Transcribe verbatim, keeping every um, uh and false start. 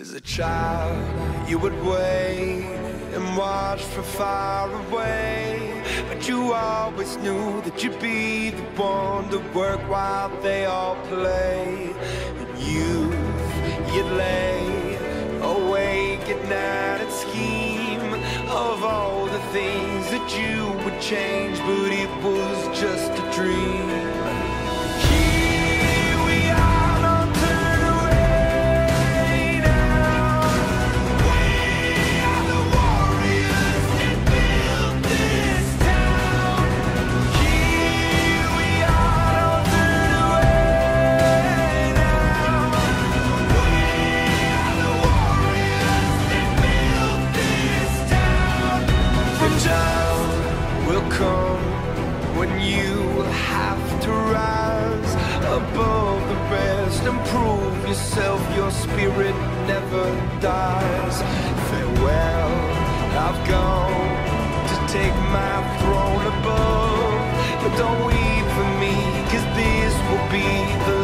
As a child, you would wait and watch from far away, but you always knew that you'd be the one to work while they all play. In youth, you'd lay awake at night and scheme of all the things that you would change, but it was just a dream. When you have to rise above the rest and prove yourself, your spirit never dies. Farewell, I've gone to take my throne above, but don't weep for me, 'cause this will be the